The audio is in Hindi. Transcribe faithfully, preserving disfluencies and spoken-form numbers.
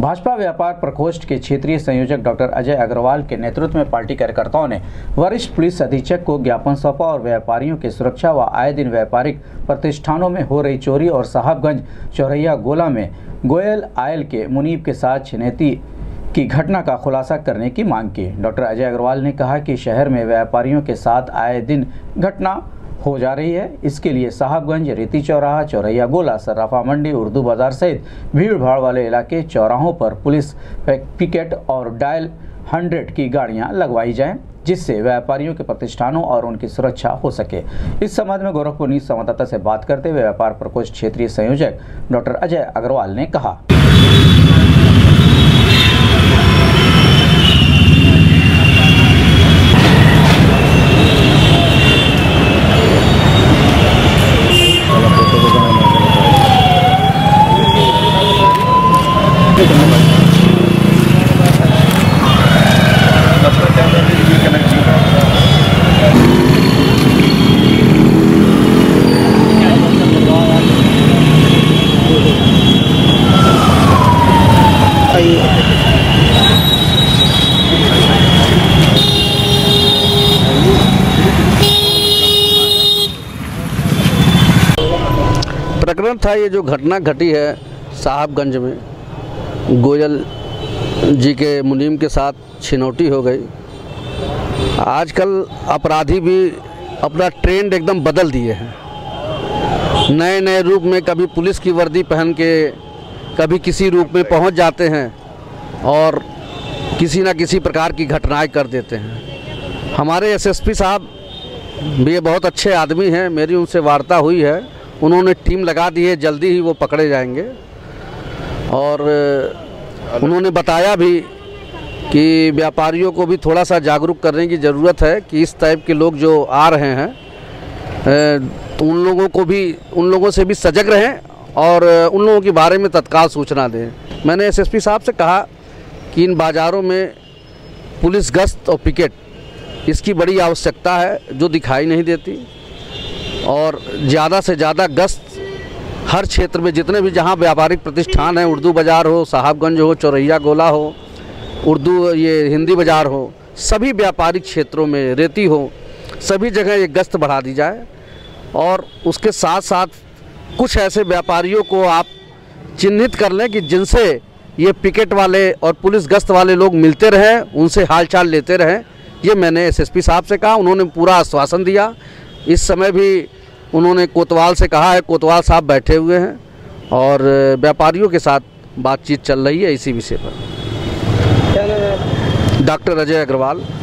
भाजपा व्यापार प्रकोष्ठ के क्षेत्रीय संयोजक डॉक्टर अजय अग्रवाल के नेतृत्व में पार्टी कार्यकर्ताओं ने वरिष्ठ पुलिस अधीक्षक को ज्ञापन सौंपा और व्यापारियों की सुरक्षा व आए दिन व्यापारिक प्रतिष्ठानों में हो रही चोरी और साहबगंज चौरैया गोला में गोयल आयल के मुनीब के साथ छिनैती की घटना का खुलासा करने की मांग की। डॉक्टर अजय अग्रवाल ने कहा कि शहर में व्यापारियों के साथ आए दिन घटना हो जा रही है। इसके लिए साहबगंज, रेती चौराहा, चौरैया गोला, सर्राफा मंडी, उर्दू बाजार सहित भीड़ भाड़ वाले इलाके चौराहों पर पुलिस पिकेट और डायल हंड्रेड की गाड़ियां लगवाई जाएं, जिससे व्यापारियों के प्रतिष्ठानों और उनकी सुरक्षा हो सके। इस संबंध में गोरखपुर न्यूज संवाददाता से बात करते हुए व्यापार प्रकोष्ठ क्षेत्रीय संयोजक डॉक्टर अजय अग्रवाल ने कहा। प्रकरण था ये जो घटना घटी है साहबगंज में, गोयल जी के मुनीम के साथ छिनौटी हो गई। आजकल अपराधी भी अपना ट्रेंड एकदम बदल दिए हैं, नए नए रूप में कभी पुलिस की वर्दी पहन के कभी किसी रूप में पहुंच जाते हैं और किसी न किसी प्रकार की घटनाएं कर देते हैं। हमारे एसएसपी साहब भी बहुत अच्छे आदमी हैं, मेरी उनसे वार्ता हुई है, उन्होंने टीम लगा दी है, जल्दी ही वो पकड़े जाएंगे। और उन्होंने बताया भी कि व्यापारियों को भी थोड़ा सा जागरूक करने की ज़रूरत है कि इस टाइप के लोग जो आ रहे हैं तो उन लोगों को भी उन लोगों से भी सजग रहें और उन लोगों के बारे में तत्काल सूचना दें। मैंने एसएसपी साहब से कहा कि इन बाज़ारों में पुलिस गश्त और पिकेट इसकी बड़ी आवश्यकता है, जो दिखाई नहीं देती, और ज़्यादा से ज़्यादा गश्त हर क्षेत्र में जितने भी जहां व्यापारिक प्रतिष्ठान हैं, उर्दू बाज़ार हो, साहबगंज हो, चौरैया गोला हो, उर्दू ये हिंदी बाज़ार हो, सभी व्यापारिक क्षेत्रों में, रेती हो, सभी जगह ये गश्त बढ़ा दी जाए। और उसके साथ साथ कुछ ऐसे व्यापारियों को आप चिन्हित कर लें कि जिनसे ये पिकेट वाले और पुलिस गश्त वाले लोग मिलते रहें, उनसे हालचाल लेते रहें। ये मैंने एसएसपी साहब से कहा, उन्होंने पूरा आश्वासन दिया। इस समय भी उन्होंने कोतवाल से कहा है, कोतवाल साहब बैठे हुए हैं और व्यापारियों के साथ बातचीत चल रही है इसी विषय पर। डॉक्टर अजय अग्रवाल।